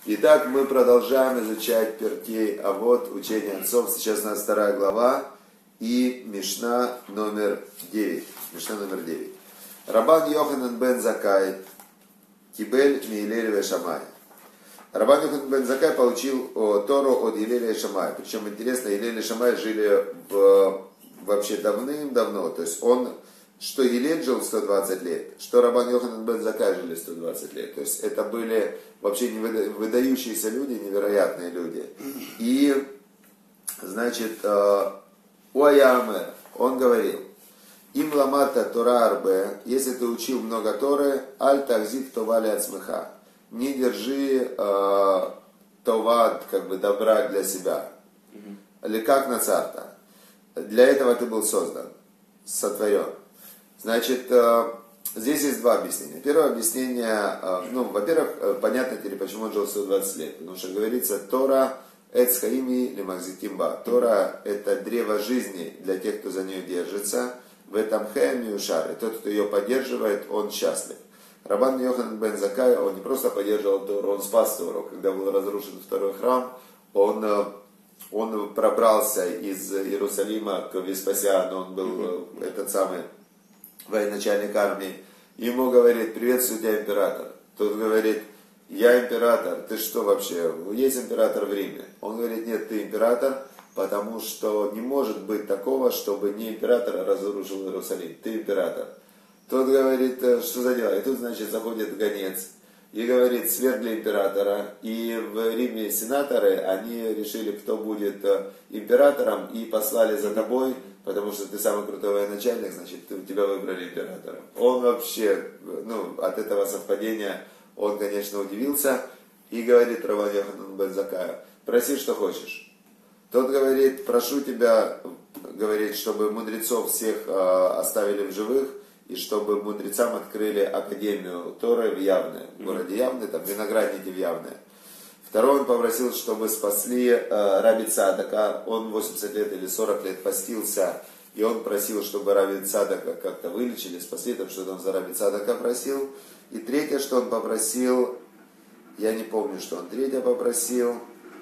Итак, мы продолжаем изучать Перкей Авот, учение отцов. Сейчас у нас 2 глава и Мишна номер 9. Мишна номер 9. Рабан Йоханан бен Закай Кибель Миилеля ве Шамая. Рабан Йоханан бен Закай получил Тору от Илеля и Шамая. Причем интересно, Илель и Шамай жили вообще давным-давно. То есть что Елель жил 120 лет, что Рабан Йоханан бен Закай жили 120 лет. То есть это были вообще выдающиеся люди, невероятные люди. И, значит, Уаямер, он говорил, им ламата Тора арбе, если ты учил много Торы, аль тахзик товали от смеха. Не держи товат, как бы добра для себя. Или как на царта. Для этого ты был создан, сотворен. Значит, здесь есть 2 объяснения. Первое объяснение, во-первых, понятно теперь, почему он жил 120 лет. Потому что говорится, Тора эцхаими лимахзикимба. Тора это древо жизни для тех, кто за нее держится. В этом хэми ушары. Тот, кто ее поддерживает, он счастлив. Рабан Йоханан бен Закай, он не просто поддерживал Тору, он спас Тору. Когда был разрушен 2-й храм, он пробрался из Иерусалима к Веспасиану, он был этот самый военачальник армии. Ему говорит, приветствую тебя, император. Тот говорит, я император, ты что вообще, есть император в Риме? Он говорит, нет, ты император, потому что не может быть такого, чтобы не император разрушил Иерусалим, ты император. Тот говорит, что за дела? И тут, значит, заходит гонец и говорит, свергли императора. И в Риме сенаторы, они решили, кто будет императором, и послали за тобой, потому что ты самый крутой военачальник, значит, тебя выбрали императором. Он вообще, от этого совпадения, он, конечно, удивился и говорит Рабан Йоханан бен Закаю, проси, что хочешь. Тот говорит, прошу тебя, говорит, чтобы мудрецов всех оставили в живых, и чтобы мудрецам открыли академию Торы в Явне, в городе Явне, там виноградники в Явне. Второй он попросил, чтобы спасли Раби Цадака. Он 80 лет или 40 лет постился, и он просил, чтобы Раби Цадака как-то вылечили, спасли, там что-то он за Раби Цадака просил. И третье, что он попросил, я не помню, что он третье попросил.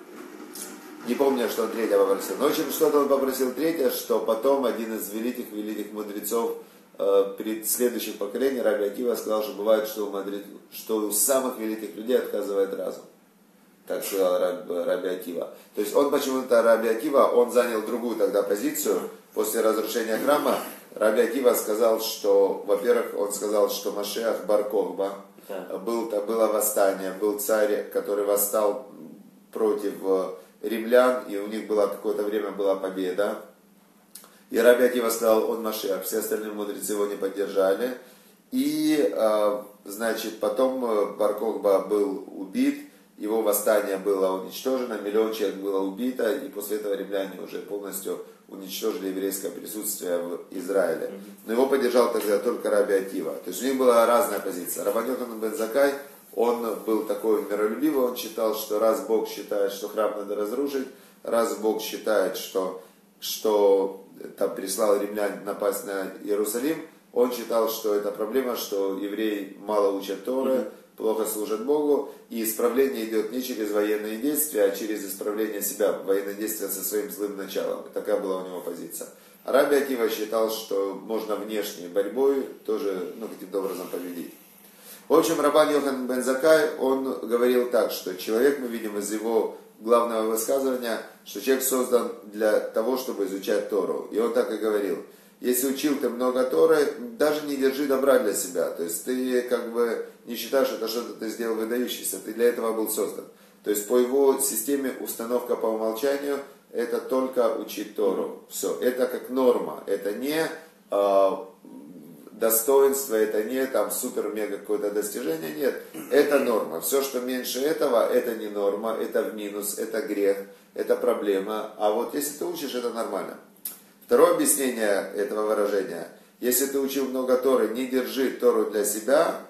Не помню, что он третье попросил. Но, в общем, что-то он попросил третье, что потом один из великих мудрецов перед следующих поколением, Раби Акива, сказал, что бывает, что у самых великих людей отказывает разум. Так сказал Раби Акива. То есть он почему-то, Раби Акива, он занял другую тогда позицию. После разрушения храма Раби Акива сказал, что, во-первых, он сказал, что Машиах бар Кохба, было восстание, был царь, который восстал против римлян, и у них было какое-то время была победа. И Раби Акива сказал, он Машиах, все остальные мудрецы его не поддержали. И, значит, потом бар Кохба был убит, его восстание было уничтожено, 1 миллион человек было убито, и после этого римляне уже полностью уничтожили еврейское присутствие в Израиле. Но его поддержал тогда только Раби Акива. То есть у них была разная позиция. Рабан Йоханан бен Закай, он был такой миролюбивый, он считал, что раз Бог считает, что храм надо разрушить, раз Бог считает, что там прислал римлян напасть на Иерусалим, он считал, что это проблема, что евреи мало учат Торы, плохо служат Богу, и исправление идет не через военные действия, а через исправление себя, военные действия со своим злым началом. Такая была у него позиция. А Раби Акива считал, что можно внешней борьбой тоже каким-то образом победить. В общем, Рабан Йоханан бен Закай, он говорил так, что человек, мы видим из его главного высказывания, что человек создан для того, чтобы изучать Тору. И он так и говорил. Если учил ты много Торы, даже не держи добра для себя. То есть ты как бы не считаешь, что это что-то ты сделал выдающееся. Ты для этого был создан. То есть по его системе установка по умолчанию это только учить Тору. Все. Это как норма. Это не достоинство, это не там супер-мега какое-то достижение. Нет. Это норма. Все, что меньше этого, это не норма. Это в минус. Это грех. Это проблема. А вот если ты учишь, это нормально. Второе объяснение этого выражения. Если ты учил много Торы, не держи Тору для себя,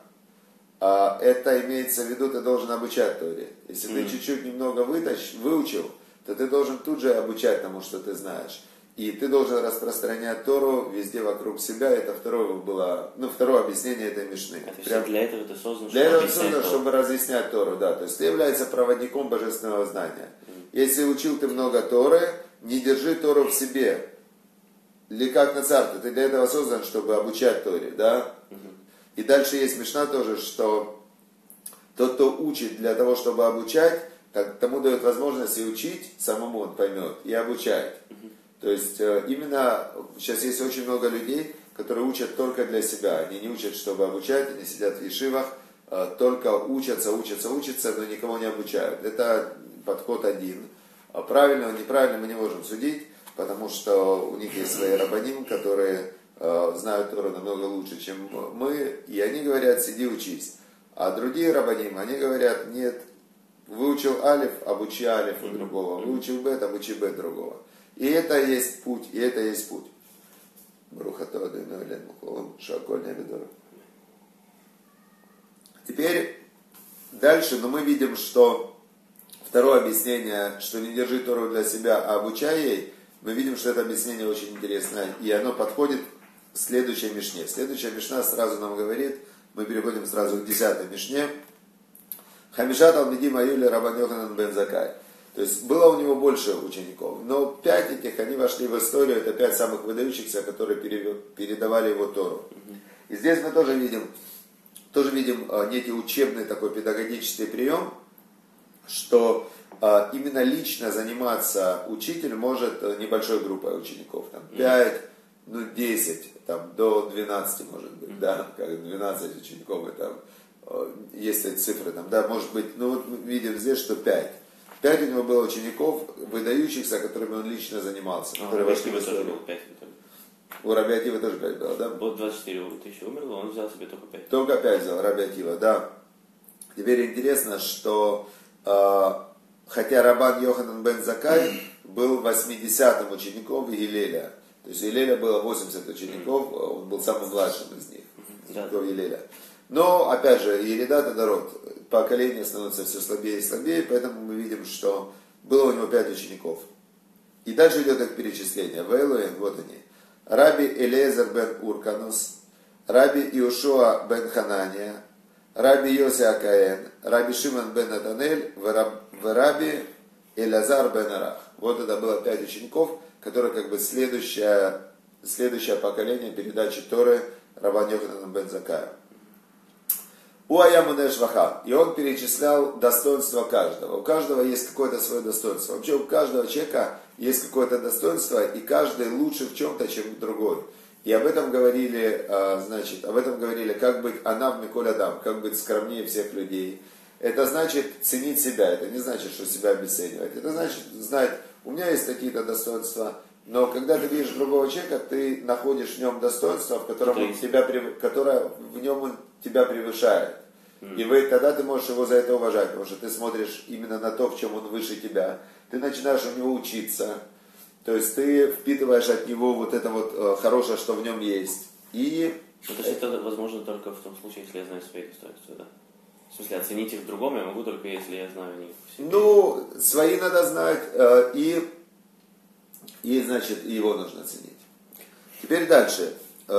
это имеется в виду, ты должен обучать Торе. Если ты чуть-чуть немного выучил, то ты должен тут же обучать тому, что ты знаешь. И ты должен распространять Тору везде вокруг себя. Это второе объяснение этой Мишны. Для этого ты создан, для этого создан, чтобы разъяснять Тору, да. То есть ты являешься проводником божественного знания. Если учил ты много Торы, не держи Тору в себе. Или как на царстве, ты для этого создан, чтобы обучать Торе, да? И дальше есть Мишна тоже, что тот, кто учит для того, чтобы обучать, тому дает возможность и учить, самому он поймет, и обучает. То есть именно сейчас есть очень много людей, которые учат только для себя. Они не учат, чтобы обучать, они сидят в ешивах, только учатся, но никого не обучают. Это подход один. Правильно, неправильно мы не можем судить, потому что у них есть свои рабаним, которые знают Тору намного лучше, чем мы, и они говорят, сиди учись. А другие рабаним, они говорят, нет, выучил алиф, обучи алиф у другого, выучил бет, обучи бет другого. И это есть путь, Теперь дальше, но мы видим, что второе объяснение, что не держи Тору для себя, а обучай ей, мы видим, что это объяснение очень интересное, и оно подходит к следующей Мишне. Следующая Мишна сразу нам говорит, мы переходим сразу к 10-й Мишне. Хамиша талмидим аюли Рабан Йоханан бен Заккай. То есть было у него больше учеников, но 5 этих, они вошли в историю, это 5 самых выдающихся, которые передавали его Тору. И здесь мы тоже видим некий учебный такой педагогический прием, что именно лично заниматься учитель может небольшой группой учеников, там 5, 10, там, до 12 может быть, да, как 12 учеников, это, есть эти цифры, там, да, может быть, вот мы видим здесь, что 5. 5 у него было учеников, выдающихся, которыми он лично занимался. Которые вошли в историю. У Раби Акивы тоже 5 было, да? Вот 24 тысячи умерло, он взял себе только 5. Только 5 взял Раби Акива, да. Теперь интересно, что хотя Рабан Йоханан бен Заккай был 80-м учеником Гилеля. То есть Гилеля было 80 учеников, он был самым младшим из них, учеников Гилеля. Но, опять же, Ередат это народ, поколение становится все слабее и слабее, поэтому мы видим, что было у него 5 учеников. И дальше идет их перечисление. Вейлуэн, вот они. Раби Элиезер бен Урканус, Раби Иошуа бен Ханания, Раби Йоси Акаэн, Раби Шимон бен Натанель, Раби Элазар бен Арах. Вот это было 5 учеников, которые как бы следующее поколение передачи Торы Рабан Йоханана бен Заккая. И он перечислял достоинства каждого. У каждого есть какое-то свое достоинство. Вообще у каждого человека есть какое-то достоинство, и каждый лучше в чем-то, чем другой. И об этом говорили, как быть анав миколь адам, как быть скромнее всех людей. Это значит ценить себя, это не значит, что себя обесценивать. Это значит знать, у меня есть какие-то достоинства, но когда ты видишь другого человека, ты находишь в нем достоинство, которое в нем он тебя превышает. И тогда ты можешь его за это уважать, потому что ты смотришь именно на то, в чем он выше тебя. Ты начинаешь у него учиться. То есть ты впитываешь от него вот это вот хорошее, что в нем есть. И то есть это возможно только в том случае, если я знаю свои достоинства, да? В смысле, оценить их в другом я могу только если я знаю о них. Ну, свои надо знать, и значит, его нужно ценить. Теперь дальше.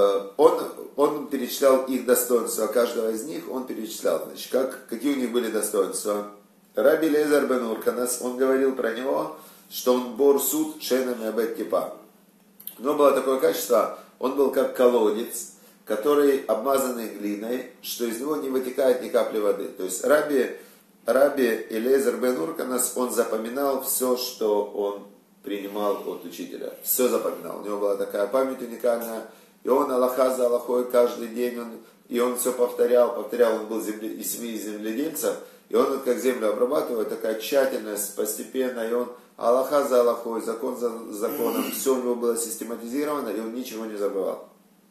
Он перечислял их достоинства, каждого из них он перечислял. Значит, какие у них были достоинства. Раби Элиезер бен Урканас, он говорил про него, что он бор суд шенами абет кипа. У него было такое качество, он был как колодец, который обмазанный глиной, что из него не вытекает ни капли воды. То есть Раби Элиезер бен Урканас, он запоминал все, что он принимал от учителя. Все запоминал. У него была такая память уникальная. И он аллаха за аллахой каждый день, он все повторял, он был из семьи земледельцев, и он как землю обрабатывал, такая тщательность, постепенно, и он аллаха за аллахой, закон за законом, все у него было систематизировано, и он ничего не забывал.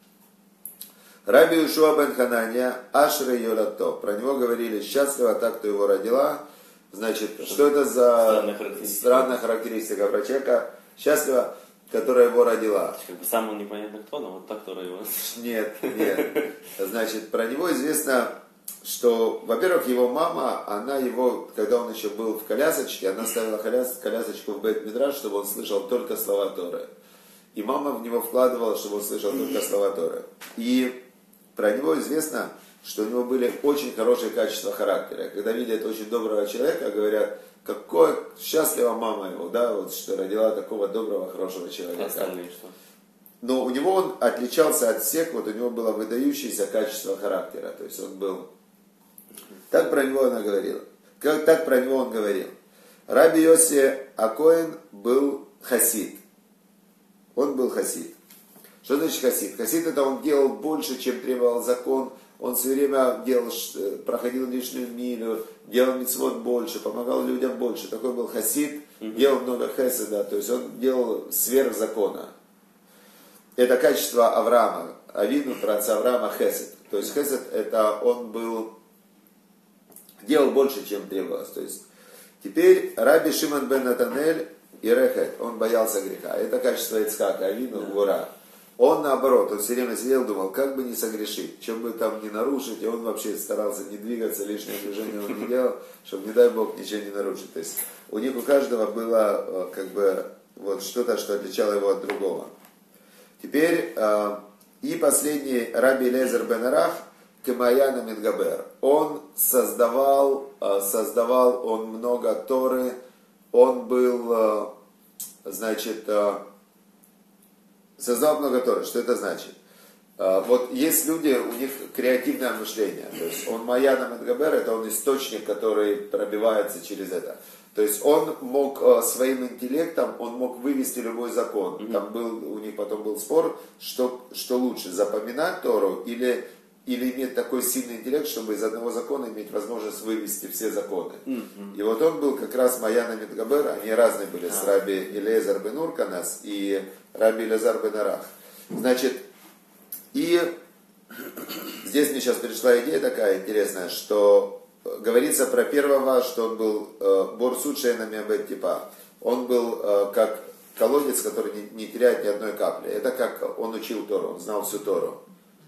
Раби Иошуа бен Ханания, Ашре Йолато, про него говорили, счастлива та, кто его родила. Значит, что это за странная характеристика про человека? Счастлива, которая его родила. Как бы сам он непонятно кто, но вот та, которая его... Нет. Значит, про него известно, что, во-первых, его мама, она его, когда он еще был в колясочке, она ставила колясочку в бейт-мидраш, чтобы он слышал только слова Торы. и мама в него вкладывала, чтобы он слышал только слова Торы. И про него известно, что у него были очень хорошие качества характера. Когда видят очень доброго человека, говорят, какой счастлива мама его, да, вот что родила такого доброго, хорошего человека. Остальные что? Но у него он отличался от всех, вот у него было выдающееся качество характера. То есть он был... Так про него она говорила. Так про него он говорил. Раби Йоси Акоэн был хасид. Он был хасид. Что значит хасид? Хасид это он делал больше, чем требовал закон. Он все время проходил лишнюю милю, делал мицвот больше, помогал людям больше. Такой был хасид, делал много хеседа, то есть он делал сверх закона. Это качество Авраама, Авину, праотца Авраама, хесед. То есть хесед это он делал больше, чем требовалось. То есть теперь Раби Шимон бен Натанель и Рехет, он боялся греха. Это качество Ицхака, Авину, Гвура. Он наоборот, он все время сидел, думал, как бы не согрешить, чем бы там не нарушить, и он вообще старался не двигаться, лишнее движение он не делал, чтобы, не дай Бог, ничего не нарушить. То есть у них у каждого было как бы вот что-то, что отличало его от другого. Теперь и последний Раби Элиэзер бен Арах, Кемаяна Мидгабер. Он создавал он много Торы, он был, создал много Торы. Что это значит? Вот есть люди, у них креативное мышление. То есть он Маяна Мидгабер, это он источник, который пробивается через это. То есть он мог своим интеллектом, он мог вывести любой закон. Там у них потом был спор, что лучше, запоминать Тору или иметь такой сильный интеллект, чтобы из одного закона иметь возможность вывести все законы. И вот он был как раз Маяна Мидгабер, они разные были с Раби Элиэзер бен Урканас и Раби Элиэзер бен Арах. Значит, и здесь мне сейчас пришла идея такая интересная, что говорится про первого, что он был Борсут Шейна Миабет Типа. Он был как колодец, который не теряет ни одной капли. Это как он учил Тору, он знал всю Тору.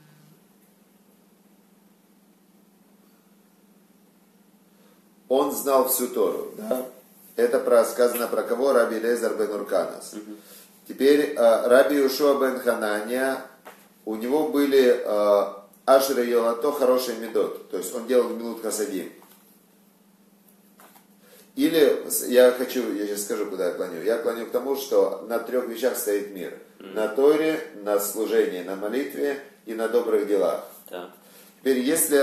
Он знал всю Тору. Да? Это сказано про кого? Раби Элиэзер бен Урканас. Теперь Раби Йошуа бен Ханания, у него были Ашер и Йолато хороший медот. То есть он делал гмилут хасадим. Или, я сейчас скажу, куда я клоню. Я клоню к тому, что на 3 вещах стоит мир. На Торе, на служении, на молитве и на добрых делах. Да. Теперь, если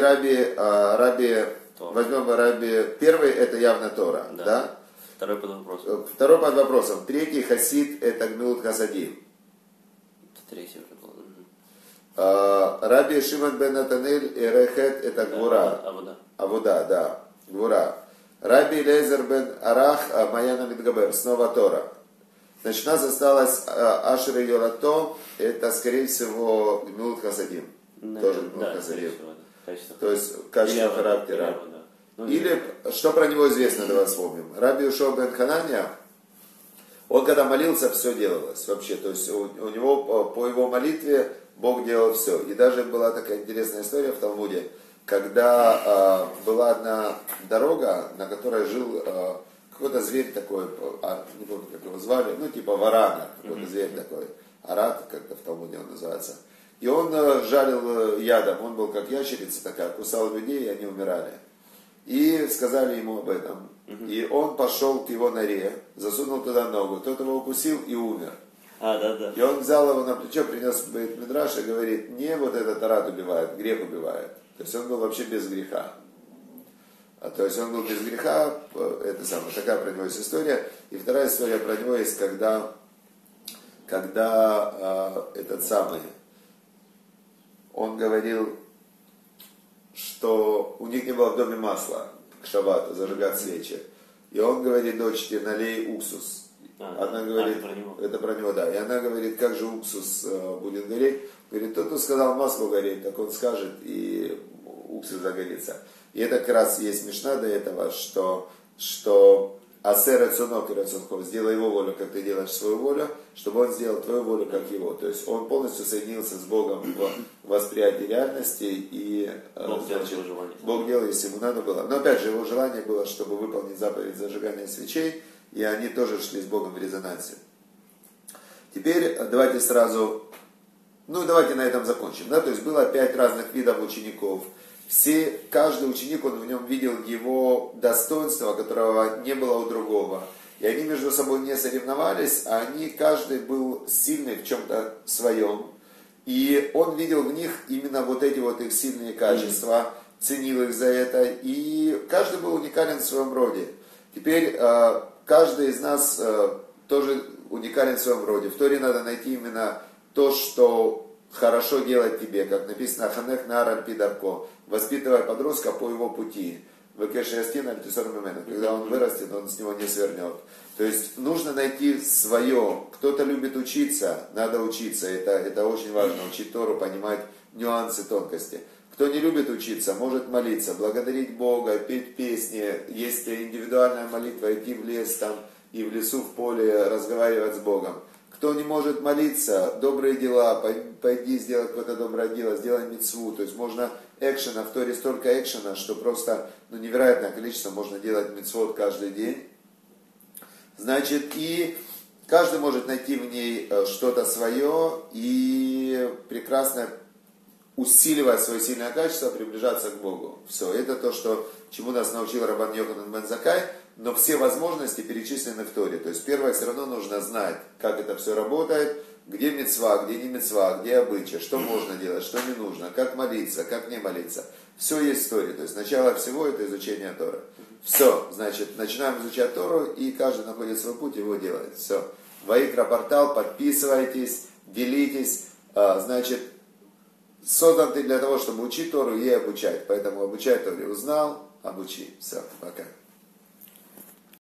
возьмем Раби, первый это явно Тора. Да. Да? Второй под вопросом. Второй под вопросом. Третий хасид это гмилут хасадим. Третий уже был. Раби Шимон бен Натанель и Рехет это Гвура. Авуда, да. Гвура. Раби Элиэзер бен Арах, Маяна Мидгабер, снова Тора. Значит, у нас осталось Ашер и Йолато, это, скорее всего, гмилут хасадим. Тоже гмилут хасадим. То есть качество характера. Или, что про него известно, давай вспомним. Раби Йошуа бен Ханания, он когда молился, все делалось вообще. То есть у него, по его молитве, Бог делал все. И даже была такая интересная история в Талмуде, когда была одна дорога, на которой жил какой-то зверь такой, не помню, как его звали, типа варана, какой-то зверь такой, арат, как-то в Талмуде он называется. И он жалил ядом, он был как ящерица такая, кусал людей, и они умирали. И сказали ему об этом. И он пошел к его норе, засунул туда ногу, тот его укусил и умер. Да. И он взял его на плечо, принес в Бейт Мидраш и говорит, не вот этот арат убивает, грех убивает. То есть он был вообще без греха. То есть он был без греха, это самое, такая про него есть история. И вторая история про него есть, когда этот самый, он говорил, что у них не было в доме масла к шаббату, зажигать свечи. И он говорит дочке, налей уксус. Она говорит, это про него, да. И она говорит, как же уксус будет гореть? Говорит, тот, кто сказал маслу гореть, так он скажет, и уксус загорится. И это как раз есть мишна до этого, что асер рацунок и рацунков, сделай его волю, как ты делаешь свою волю, чтобы он сделал твою волю, как его. То есть он полностью соединился с Богом в восприятии реальности, и Бог делал, если ему надо было. Но опять же, его желание было, чтобы выполнить заповедь зажигания свечей, и они тоже шли с Богом в резонансе. Теперь давайте сразу, давайте на этом закончим. Да? То есть было 5 разных видов учеников. Каждый ученик, он в нем видел его достоинство, которого не было у другого. И они между собой не соревновались, а каждый был сильный в чем-то своем. И он видел в них именно вот эти вот их сильные качества, ценил их за это. И каждый был уникален в своем роде. Теперь каждый из нас тоже уникален в своем роде. В Торе надо найти именно то, что хорошо делать тебе, как написано «Ханех наар пидарко», воспитывая подростка по его пути. Когда он вырастет, он с него не свернет. То есть нужно найти свое. Кто-то любит учиться, надо учиться. Это очень важно, учить Тору, понимать нюансы, тонкости. Кто не любит учиться, может молиться, благодарить Бога, петь песни. Есть индивидуальная молитва, идти в лес там, и в лесу, в поле разговаривать с Богом. Кто не может молиться, добрые дела, пойди сделай какое-то доброе дело, сделай мицву. То есть можно экшена, в Торе столько экшена, что просто невероятное количество можно делать мицвот каждый день. Значит, и каждый может найти в ней что-то свое и прекрасно, усиливая свое сильное качество, приближаться к Богу. Все, это то, чему нас научил Рабан Йоханан бен Заккай. Но все возможности перечислены в Торе. То есть первое, все равно нужно знать, как это все работает, где мицва, где не мицва, где обычай, что можно делать, что не нужно, как молиться, как не молиться. Все есть в Торе. То есть начало всего это изучение Торы. Все, значит, начинаем изучать Тору, и каждый находит свой путь, его делает. Все. Ваикра портал, подписывайтесь, делитесь. Значит, создан ты для того, чтобы учить Тору и обучать. Поэтому обучай Торе, узнал, обучи. Все, пока.